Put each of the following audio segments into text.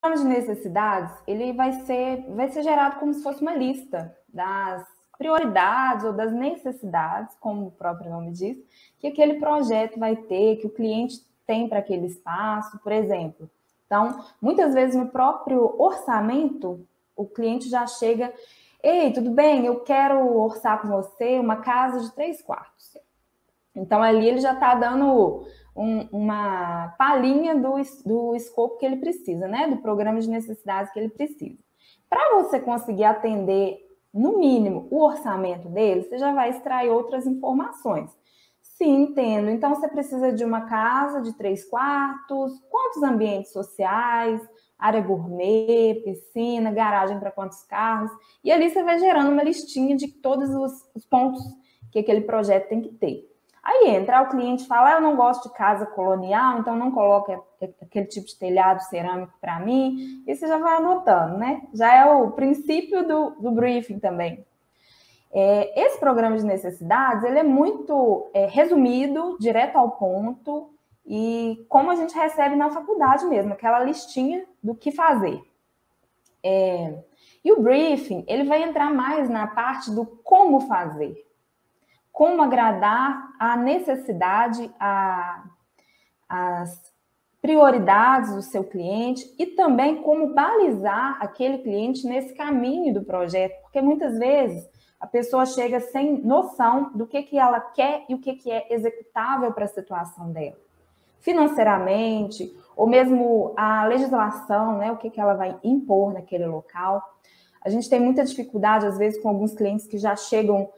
de necessidades, ele vai ser gerado como se fosse uma lista das prioridades ou das necessidades, como o próprio nome diz, que aquele projeto vai ter, que o cliente tem para aquele espaço, por exemplo. Então, muitas vezes no próprio orçamento, o cliente já chega: ei, tudo bem, eu quero orçar com você uma casa de 3 quartos. Então, ali ele já está dando uma palhinha do escopo que ele precisa, né? Do programa de necessidades que ele precisa. Para você conseguir atender, no mínimo, o orçamento dele, você já vai extrair outras informações. Sim, entendo. Então, você precisa de uma casa de 3 quartos, quantos ambientes sociais, área gourmet, piscina, garagem para quantos carros. E ali você vai gerando uma listinha de todos os pontos que aquele projeto tem que ter. Aí entra o cliente e fala: eu não gosto de casa colonial, então não coloque aquele tipo de telhado cerâmico para mim. E você já vai anotando, né? Já é o princípio do briefing também. Esse programa de necessidades, ele é muito resumido, direto ao ponto, e como a gente recebe na faculdade mesmo, aquela listinha do que fazer. E o briefing, ele vai entrar mais na parte do como fazer. Como agradar a necessidade, as prioridades do seu cliente e também como balizar aquele cliente nesse caminho do projeto, porque muitas vezes a pessoa chega sem noção do que ela quer e o que é executável para a situação dela, financeiramente, ou mesmo a legislação, né, o que ela vai impor naquele local. A gente tem muita dificuldade, às vezes, com alguns clientes que já chegam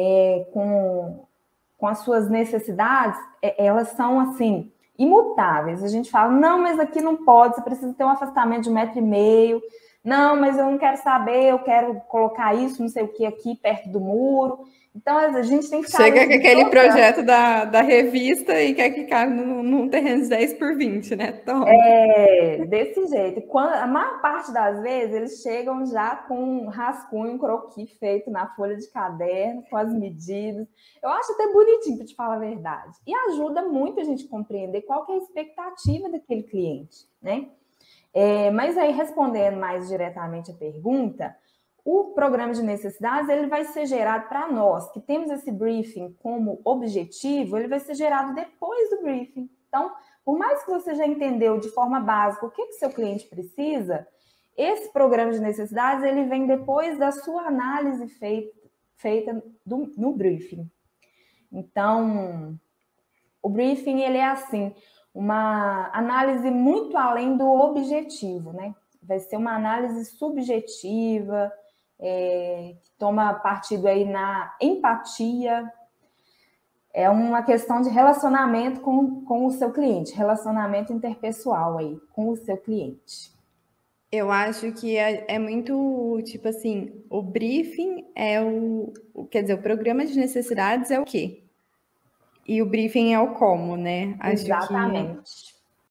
com as suas necessidades, elas são assim, imutáveis. A gente fala: não, mas aqui não pode, você precisa ter um afastamento de 1,5 metro. Não, mas eu não quero saber, eu quero colocar isso, não sei o que, aqui perto do muro. Então, a gente tem que saber. Chega com aquele projeto da revista e quer que caia num terreno de 10 por 20, né? Toma. Desse jeito. A maior parte das vezes, eles chegam já com um rascunho, um croquis feito na folha de caderno, com as medidas. Eu acho até bonitinho, para te falar a verdade. E ajuda muito a gente a compreender qual que é a expectativa daquele cliente, né? Mas aí, respondendo mais diretamente a pergunta, o programa de necessidades, ele vai ser gerado para nós, que temos esse briefing como objetivo, ele vai ser gerado depois do briefing. Então, por mais que você já entendeu de forma básica o que seu cliente precisa, esse programa de necessidades, ele vem depois da sua análise feita no briefing. Então, o briefing, ele é assim, uma análise muito além do objetivo, né? Vai ser uma análise subjetiva, que toma partido aí na empatia. É uma questão de relacionamento com o seu cliente, relacionamento interpessoal aí com o seu cliente. Eu acho que é muito, tipo assim, o briefing é quer dizer, o programa de necessidades é o quê? E o briefing é o como, né? Exatamente.